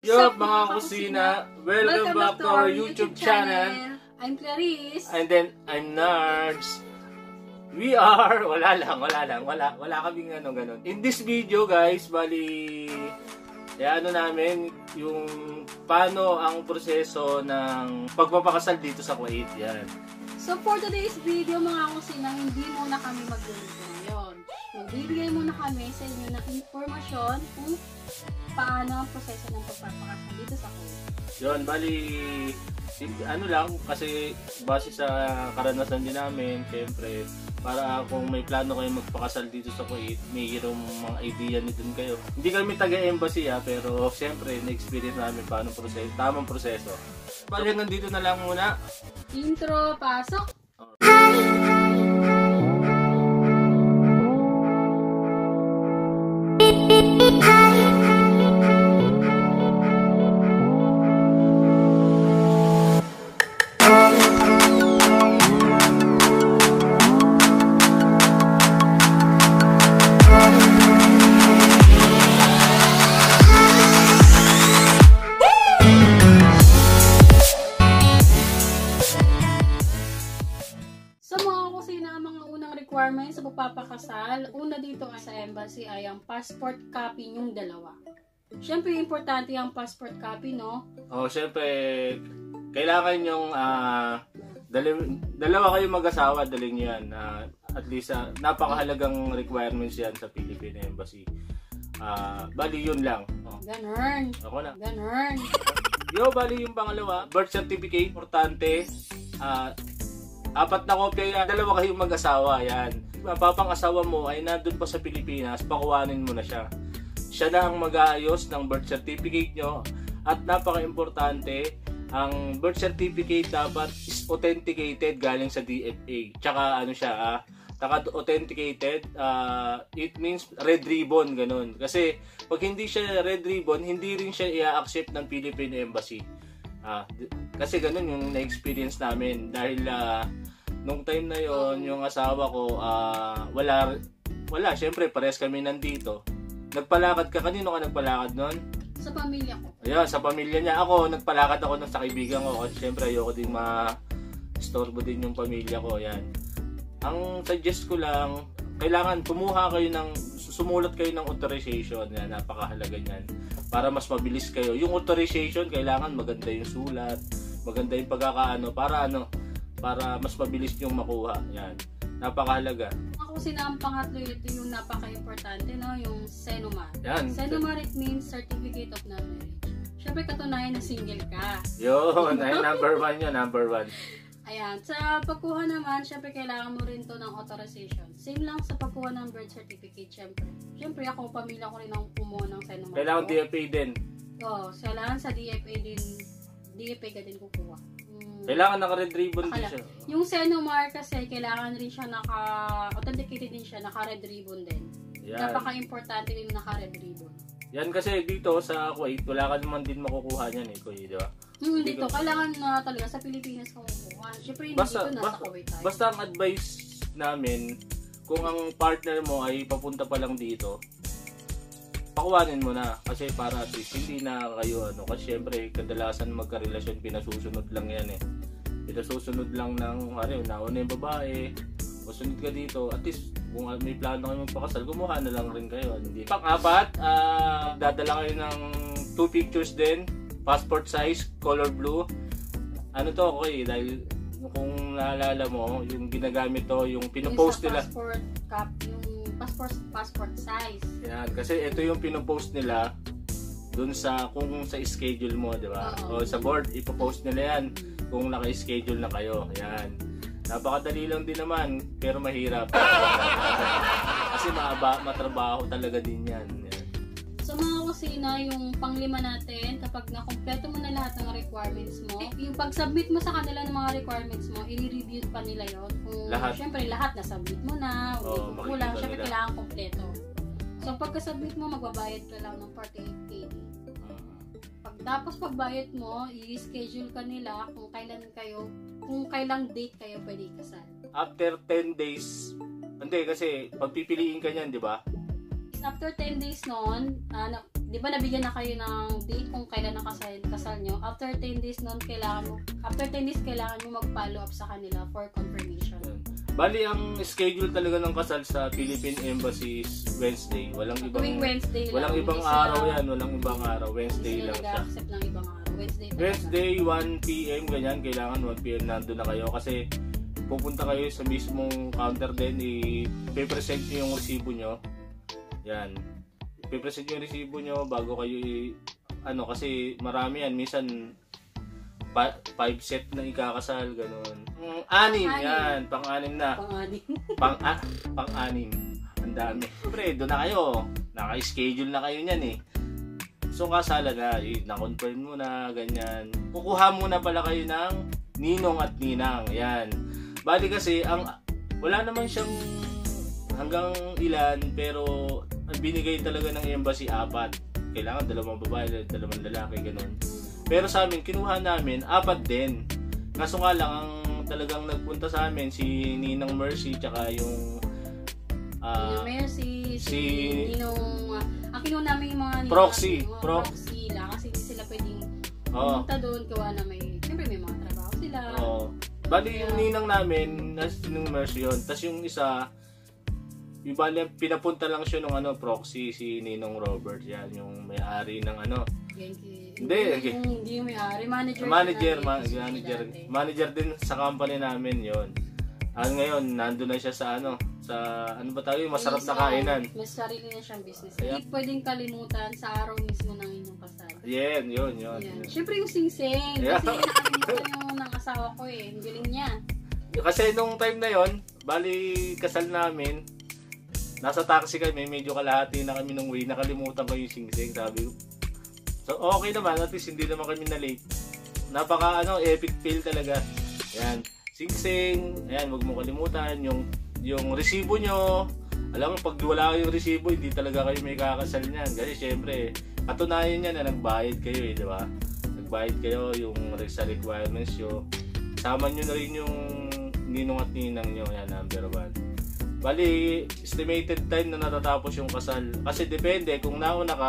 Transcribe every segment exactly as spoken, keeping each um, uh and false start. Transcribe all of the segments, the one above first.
Yo mga kusina, welcome, welcome back to our YouTube, YouTube channel. channel. I'm Clarice. And then I'm Nards. We are, wala lang, wala lang, wala, wala kaming ano ganun. In this video guys, bali, eh, ano namin, yung paano ang proseso ng pagpapakasal dito sa Kuwait, yan. So for today's video mga kusina, hindi muna kami magluluto ngayon. Magbibigay muna kami sa inyo ng informasyon kung paano ang proseso ng pagpapakasal dito sa Kuwait. Yun, bali, ano lang, kasi base sa karanasan din namin, syempre, para kung may plano kayo magpakasal dito sa Kuwait, may hirong mga idea ni dun kayo. Hindi kami taga-embassy ha, pero syempre, na-experience namin paano proseso, tamang proseso. Bali, hanggang dito na lang muna. Intro, pasok! Requirements sa pagpapakasal, una dito sa embassy ay ang passport copy yung dalawa. Siyempre, importante ang passport copy, no? Oh, siyempre, kailangan yung uh, dali, dalawa kayong mag-asawa, daling nyo yan. Uh, at least, uh, napakahalagang requirements yan sa Philippine Embassy. Uh, bali, yun lang. Oh. Ganun. Ako na. Ganun. Yo, bali yung pangalawa, birth certificate, importante. Uh, Apat na kopya yan. Dalawa kayong mag-asawa. Yan. Mapapang-asawa mo ay nandun pa sa Pilipinas, pakuwanin mo na siya. Siya na ang mag-aayos ng birth certificate nyo. At napaka-importante, ang birth certificate dapat is authenticated galing sa D F A. Tsaka ano siya, ah, taka authenticated, uh, it means red ribbon, ganun. Kasi pag hindi siya red ribbon, hindi rin siya i-accept ng Philippine Embassy. Ah, kasi ganun yung na-experience namin dahil uh, nung time na yon yung asawa ko uh, wala wala syempre pares kami nandito. Nagpalakad ka, kanino ka nagpalakad noon? Sa pamilya ko. Ayun, sa pamilya niya. Ako nagpalakad ako ng sa kaibigan ko kasi syempre ayoko din ma-istorbo din yung pamilya ko, yan. Ang suggest ko lang, kailangan kumuha kayo ng sumulat kayo ng authorization, yan, napakahalaga niyan. Para mas mabilis kayo. Yung authorization, kailangan maganda yung sulat, maganda yung pagkakaano, para ano, para mas mabilis yung makuha. Yan. Napakahalaga. Ako sina ang pangatlo, ito yung napaka-importante, no? Yung Senomar. Yan. Senomar, it means Certificate of Non-Marriage. Siyempre, katunayan na single ka. Yun, ay number one yun, number one. Ayan. Sa pagkuha naman, syempre kailangan mo rin to ng authorization. Same lang sa pagkuha ng birth certificate, syempre. Syempre ako, pamilya ko rin ang kumuha ng Senomar. Kailangan D F A din. Oo, so kailangan sa D F A din, D F A ka din kukuha. Hmm. Kailangan naka-red ribbon din siya. Yung Senomar kasi, kailangan rin siya naka-authenticated din siya, naka-red ribbon din. Yan. Napaka-importante din naka-red ribbon. Yan kasi dito sa Kuwait, wala ka naman din makukuha niyan eh, Kuya, di ba? Hmm, dito, ko, kailangan na uh, talaga sa Pilipinas ka makukuha. Siyempre, hindi basta, dito, nasa basta, Kuwait tayo. Basta ang advice namin, kung ang partner mo ay papunta pa lang dito, pakuwanin mo na. Kasi para at least hindi na kayo, ano, kasi syempre, kadalasan magkarelasyon, pinasusunod lang yan eh. Pinasusunod lang ng, ano, nauna yung babae, masunod ka dito, at least, kung may plano kayo magpakasal, gumawa na lang rin kayo. Hindi. Pang-apat, uh, dadala kayo ng two pictures din, passport size, color blue. Ano to, okay, dahil kung naalala mo, yung ginagamit to, yung pinopost nila. Passport cap, yung passport passport size. Yan, kasi ito yung pinopost nila dun sa, kung sa schedule mo, di ba? O sa board, ipopost nila yan kung naka-schedule na kayo. Yan. Napakadali lang din naman, pero mahirap. Kasi maaba, matrabaho talaga din yan. So mga kusina, yung panglima natin, kapag nakompleto mo na lahat ng requirements mo, yung pag-submit mo sa kanila ng mga requirements mo, i-review pa nila yun. Kung lahat. Siyempre lahat na-submit mo na, oh, hindi kulang, siyempre kailangan kompleto. So pagka-submit mo, magbabayad ka lang ng forty-eight K D. Pag, tapos pagbayad mo, i-schedule ka nila kung kailan kayo, kung kailang date kayo pwede ikasal. After ten days, hindi kasi pagpipiliin ka niyan, di ba? After ten days noon, uh, di ba nabigyan na kayo ng date kung kailan na nyo. After ten days nun, kailangan mo, after ten days, kailangan mo mag-follow up sa kanila for confirmation. Bali, ang schedule talaga ng kasal sa Philippine Embassy is Wednesday. Walang ibang Tuwing Wednesday walang lang. ibang Hindi araw sila- yan. Walang ibang araw. Wednesday Hindi lang sila siya. nag-accept ng ibang araw. Wednesday talaga. Wednesday, one p m ganyan. Kailangan one p m nandun na kayo. Kasi pupunta kayo sa mismong counter din. I-present nyo yung resibo nyo. Yan. I-present nyo yung resibo nyo bago kayo i- ano, kasi marami yan. Minsan, pa- five set na ikakasal, ganun. Mm, anim, Pang-anim. yan. Pang-anim na. Pang-anim. Pang ah, pang-anim. Ang dami. Siyempre, doon na kayo. Naka-schedule na kayo niyan eh. So, kasala na. Eh, na-confirm mo na, ganyan. Kukuha muna pala kayo ng ninong at ninang. Yan. Bali kasi, ang wala naman siyang hanggang ilan, pero ang binigay talaga ng embassy, apat. Kailangan dalawang babae, dalawang lalaki, ganun. Pero sa amin, kinuha namin, apat din. Kaso nga lang, ang talagang nagpunta sa amin, si Ninang Mercy, tsaka yung Ninong ah, Mercy, si, si Ninong, ang kinuha namin yung mga Ninong, Proxy. yung mga Pro- proxy lang, kasi hindi sila pwedeng Oo. pumunta doon, gawa na may, siyempre may mga trabaho sila. Oo. Bali yung ninang namin, nasa Ninang Mercy yun. Tapos yung isa, yung bali, pinapunta lang siya ng ano, proxy, si Ninong Robert. Yan, yung may-ari ng ano. Genki. Hindi, okay. Yung, hindi yung may-ari, manager. Manager, siya ma- namin, manager, dati. manager din sa company namin yon. Ah, ngayon, nandun na siya sa ano, sa ano ba tawag, yung masarap na Sa- kainan. May sarili na siyang business. Ayan. Hindi pwedeng kalimutan sa araw mismo ng inyong kasal. Yan, yun, yun. Yan. yun. Siyempre yung sing-sing. Yeah. Kasi nakalimutan yung ng asawa ko eh. Ang galing niya. Kasi nung time na yon, bali kasal namin, nasa taxi kami, medyo kalahati na kami nung way, nakalimutan ko yung sing-sing, sabi ko. So okay naman, at least hindi naman kami na late. Napaka ano, epic fail talaga. Yan, sing-sing, ayan, wag mo kalimutan yung yung resibo nyo. Alam mo, pag wala kayong resibo, hindi talaga kayo may kakasal niyan. Kasi syempre, katunayan niya na nagbayad kayo eh, di ba? Nagbayad kayo yung sa requirements nyo. Sama nyo na rin yung ninong at ninang nyo. Yan, number one. Bali, estimated time na natatapos yung kasal. Kasi depende, kung nauna ka,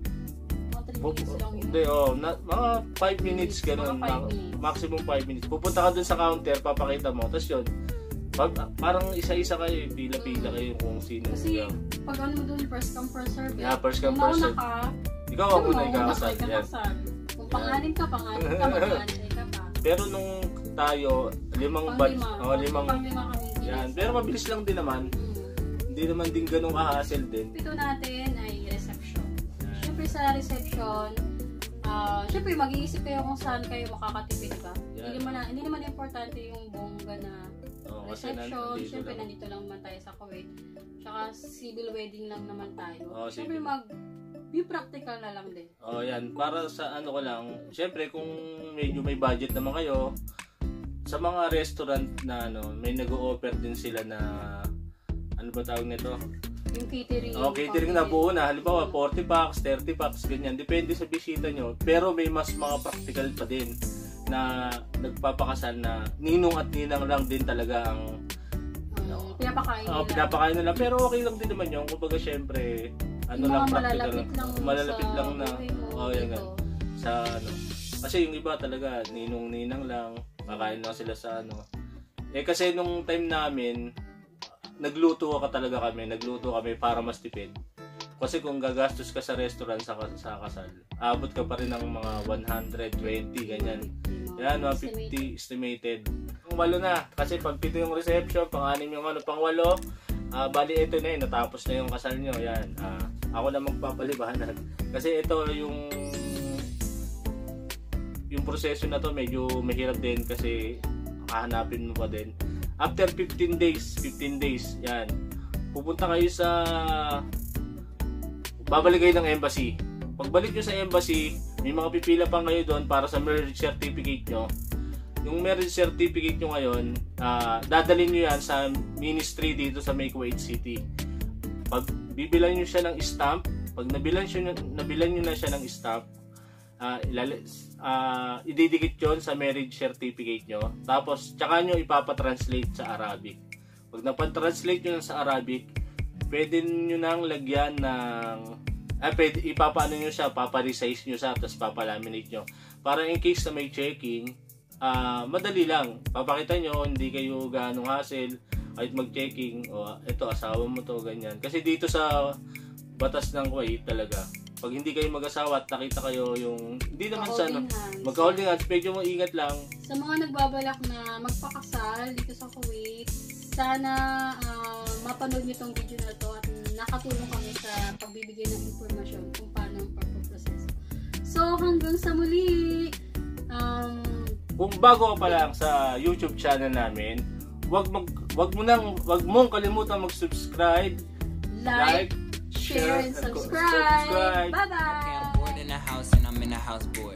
Mga three minutes lang yun. hindi, oh, na, mga five minutes, ganun. Mga five ma- minutes. Maximum five minutes. Pupunta ka dun sa counter, papakita mo. Tapos yun, pag, parang isa-isa kayo, pila-pila kayo kung sino. Kasi yung- pag ano mo doon, first come, first serve. eh. Yeah, first come, Kung first nauna serve. ka, ikaw ang kung muna mauna ikakasal. ka, Yan. ikakasal. Kung pang-anim ka, pang-anim ka, mag-aantay ka pa. Pero nung tayo, limang batch, Pang-lima. oh, limang, Pang-lima kami. yan. Pero mabilis lang din naman. Hmm. Hindi naman din ganun ka-hassle din. Pito natin ay reception. Siyempre sa reception, ah siyempre mag-iisip kayo kung saan kayo makakatipid ba. Yan. Hindi naman, hindi naman importante yung bongga na Oh, kasi reception. nandito Siyempre lang. nandito lang naman tayo sa Kuwait. Tsaka civil wedding lang naman tayo. Oh, Siyempre civil. mag be practical na lang din. Oh, yan. Para sa ano ko lang, syempre kung medyo may budget naman kayo, sa mga restaurant na ano, may nag-o-offer din sila na ano ba tawag nito? Yung catering. Oh, catering na buo na. Halimbawa, forty packs, thirty packs, ganyan. Depende sa bisita nyo. Pero may mas mga practical pa din na nagpapakasal na ninong at ninang lang din talaga ang Um, pinapakain oh, nila. pinapakain nila. Pero okay lang din naman yun. Kumbaga, syempre, ano Yung lang, mga practical malalapit lang Malalapit sa lang na. buhay mo Oh, yan dito. nga. Sa ano. Kasi yung iba talaga, ninong-ninang lang. Kakain lang sila sa ano. Eh kasi nung time namin, nagluto ka talaga kami. Nagluto kami para mas tipid. Kasi kung gagastos ka sa restaurant sa, sa kasal, abot ka pa rin ng mga one hundred twenty, ganyan. Yan, one fifty estimated. Pang walo na. Kasi pag pito yung reception, pang anim yung ano, pang walo, ah, bali ito na yun, natapos na yung kasal nyo. Yan. Ah, ako na magpapalibanan. Kasi ito yung yung proseso na to medyo mahirap din kasi hahanapin mo pa din. After fifteen days, fifteen days, yan. Pupunta kayo sa babalik kayo ng embassy. Pagbalik nyo sa embassy, may mga pipila pa kayo doon para sa marriage certificate nyo. Yung marriage certificate nyo ngayon, uh, dadalhin nyo yan sa ministry dito sa May Kuwait City. Pag bibilan nyo siya ng stamp, pag nabilan, siya, nabilan nyo na siya ng stamp, uh, ilali, uh, ididikit yun sa marriage certificate nyo. Tapos, tsaka nyo ipapatranslate sa Arabic. Pag napatranslate nyo sa Arabic, pwede nyo nang lagyan ng ah, pwede, ipapaano nyo siya, paparesize nyo siya, tapos papalaminate nyo. Para in case na may checking, ah, madali lang. Papakita nyo, hindi kayo ganong hassle, kahit mag-checking, o ito, asawa mo to, ganyan. Kasi dito sa batas ng Kuwait talaga, pag hindi kayo mag-asawa at nakita kayo yung, hindi naman sa ano, magka-holding hands, medyo mo ingat lang. Sa mga nagbabalak na magpakasal dito sa Kuwait, sana uh, mapanood nyo tong video na to at nakatulong kami sa pagbibigay ng impormasyon kung paano ang pagpaproseso. So, hanggang sa muli, um, kung bago ka pa lang sa YouTube channel namin, wag mag wag mo nang wag mong kalimutan mag-subscribe, like, like share, and subscribe. subscribe. Bye-bye! Okay, I'm bored in the house and I'm in the house bored.